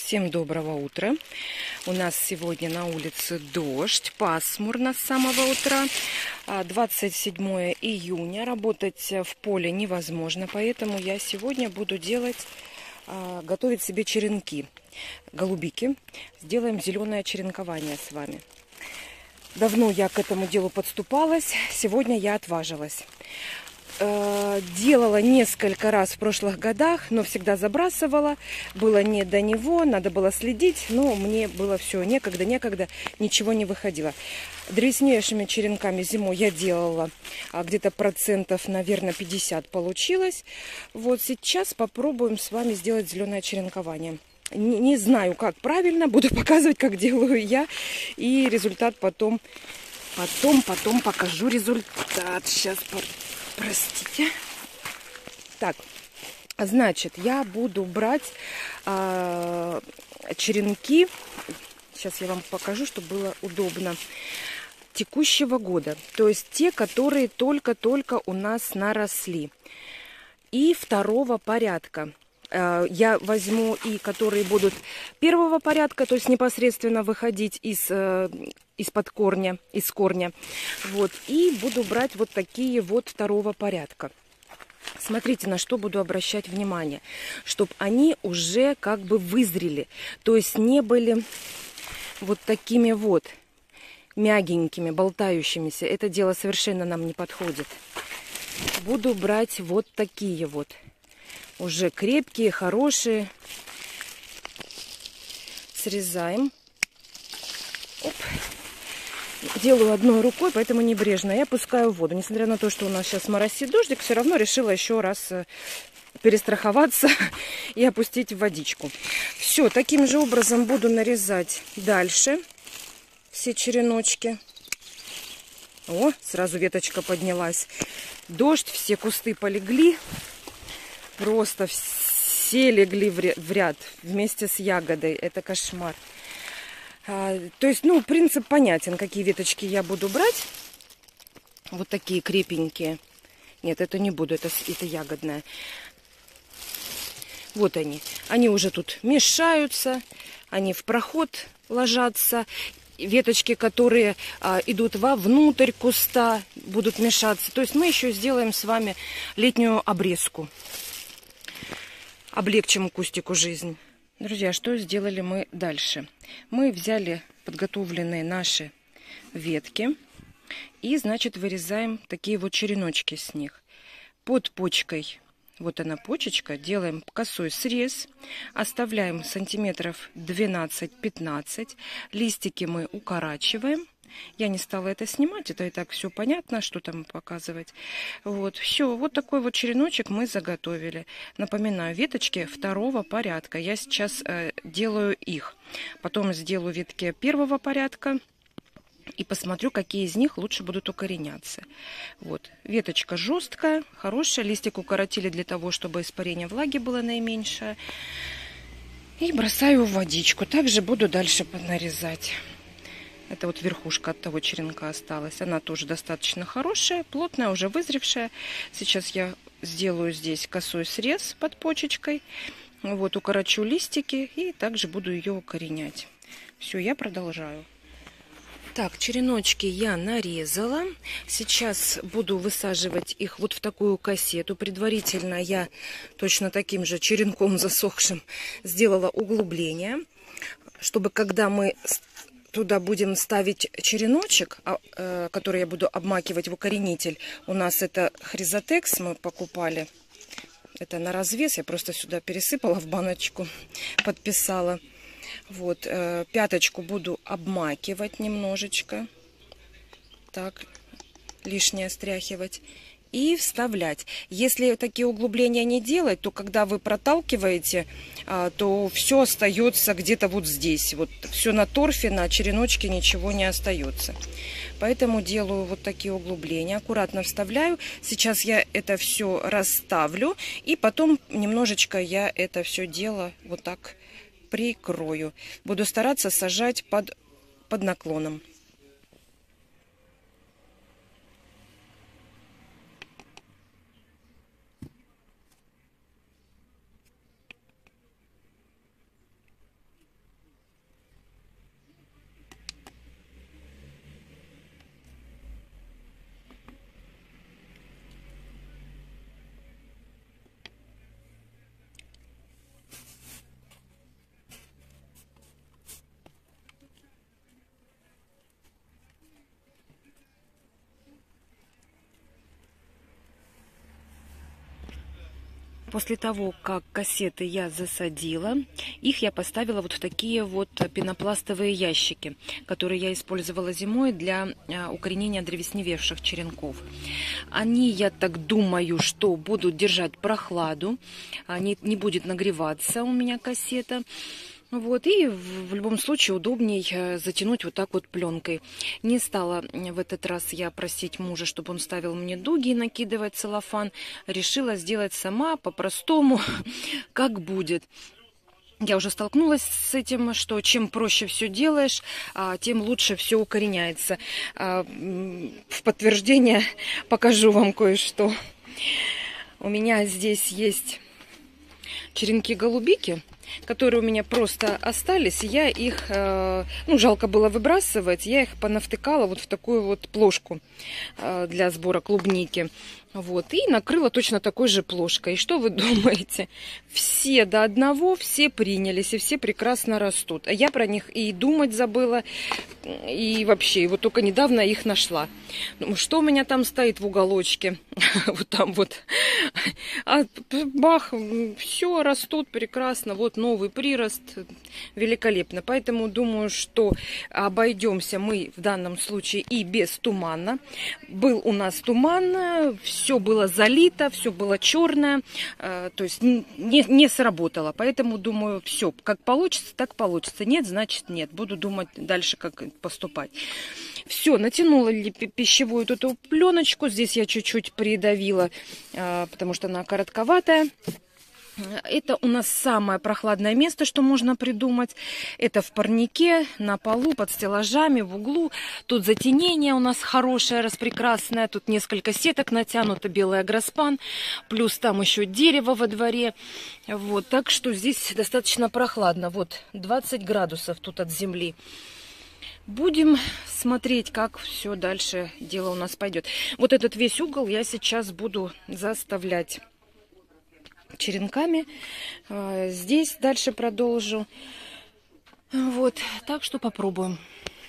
Всем доброго утра. У нас сегодня на улице дождь, пасмурно с самого утра. 27 июня. Работать в поле невозможно, поэтому я сегодня буду готовить себе черенки, голубики. Сделаем зеленое черенкование с вами. Давно я к этому делу подступалась, сегодня я отважилась. Делала несколько раз в прошлых годах, но всегда забрасывала. Было не до него, надо было следить, но мне было все некогда, ничего не выходило. Древеснейшими черенками зимой я делала где-то процентов, наверное, 50 получилось. Вот сейчас попробуем с вами сделать зеленое черенкование. Не знаю, как правильно, буду показывать, как делаю я, и результат потом покажу результат. Сейчас, простите. Так, значит, я буду брать черенки. Сейчас я вам покажу, чтобы было удобно. Текущего года. То есть те, которые только-только у нас наросли. И второго порядка. Я возьму и которые будут первого порядка, то есть непосредственно выходить из-под корня, из корня. Вот. И буду брать вот такие вот второго порядка. Смотрите, на что буду обращать внимание. Чтобы они уже как бы вызрели. То есть не были вот такими вот мягенькими, болтающимися. Это дело совершенно нам не подходит. Буду брать вот такие вот. Уже крепкие, хорошие. Срезаем. Оп. Делаю одной рукой, поэтому небрежно. Я опускаю в воду. Несмотря на то, что у нас сейчас моросит дождик, все равно решила еще раз перестраховаться и опустить в водичку. Все, таким же образом буду нарезать дальше все череночки. О, сразу веточка поднялась. Дождь, все кусты полегли. Просто все легли в ряд вместе с ягодой. Это кошмар. То есть, принцип понятен, какие веточки я буду брать. Вот такие крепенькие. Нет, это не буду, это ягодная. Вот они. Они уже тут мешаются. Они в проход ложатся. Веточки, которые идут вовнутрь куста, будут мешаться. То есть мы еще сделаем с вами летнюю обрезку. Облегчим кустику жизнь. Друзья, что сделали мы дальше? Мы взяли подготовленные наши ветки и, значит, вырезаем такие вот череночки с них. Под почкой, вот она почечка, делаем косой срез, оставляем сантиметров 12-15, листики мы укорачиваем. Я не стала это снимать, это и так все понятно, что там показывать. Вот, все, вот такой вот череночек мы заготовили. Напоминаю, веточки второго порядка. Я сейчас делаю их. Потом сделаю ветки первого порядка и посмотрю, какие из них лучше будут укореняться. Вот, веточка жесткая, хорошая. Листик укоротили для того, чтобы испарение влаги было наименьшее. И бросаю в водичку. Также буду дальше нарезать. Это вот верхушка от того черенка осталась. Она тоже достаточно хорошая, плотная, уже вызревшая. Сейчас я сделаю здесь косой срез под почечкой. Вот, укорочу листики и также буду ее укоренять. Все, я продолжаю. Так, череночки я нарезала. Сейчас буду высаживать их вот в такую кассету. Предварительно я точно таким же черенком засохшим сделала углубление, чтобы когда мы туда будем ставить череночек, который я буду обмакивать в укоренитель. У нас это хризотекс мы покупали. Это на развес. Я просто сюда пересыпала в баночку, подписала. Вот, пяточку буду обмакивать немножечко. Так, лишнее стряхивать. И вставлять. Если такие углубления не делать, то когда вы проталкиваете, то все остается где-то вот здесь. Вот все на торфе, на череночке ничего не остается. Поэтому делаю вот такие углубления. Аккуратно вставляю. Сейчас я это все расставлю. И потом немножечко я это все дело вот так прикрою. Буду стараться сажать под наклоном. После того, как кассеты я засадила, их я поставила вот в такие вот пенопластовые ящики, которые я использовала зимой для укоренения древесневевших черенков. Они, я так думаю, что будут держать прохладу, не будет нагреваться у меня кассета. Вот, и в любом случае удобней затянуть вот так вот пленкой. Не стала в этот раз я просить мужа, чтобы он ставил мне дуги и накидывать целлофан. Решила сделать сама, по-простому, как будет. Я уже столкнулась с этим, что чем проще все делаешь, тем лучше все укореняется. В подтверждение покажу вам кое-что. У меня здесь есть черенки голубики, которые у меня просто остались. Я их, жалко было выбрасывать, я их понавтыкала вот в такую вот плошку для сбора клубники. Вот, и накрыла точно такой же плошкой. И что вы думаете? Все до одного, все принялись, и все прекрасно растут. А я про них и думать забыла, и вообще, и вот только недавно их нашла. Думаю, что у меня там стоит в уголочке? Вот там вот. А бах, все растут прекрасно. Вот новый прирост, великолепно. Поэтому думаю, что обойдемся мы в данном случае и без тумана. Был у нас туман, все было залито, все было черное, то есть не сработало. Поэтому думаю, все, как получится, так получится. Нет, значит нет. Буду думать дальше, как поступать. Все, натянула пищевую эту пленочку. Здесь я чуть-чуть придавила, потому что она коротковатая. Это у нас самое прохладное место, что можно придумать. Это в парнике, на полу, под стеллажами, в углу. Тут затенение у нас хорошее, распрекрасное. Тут несколько сеток натянуто, белый агроспан. Плюс там еще дерево во дворе. Вот, так что здесь достаточно прохладно. Вот 20 градусов тут от земли. Будем смотреть, как все дальше дело у нас пойдет. Вот этот весь угол я сейчас буду заставлять черенками. Здесь дальше продолжу. Вот, так что попробуем.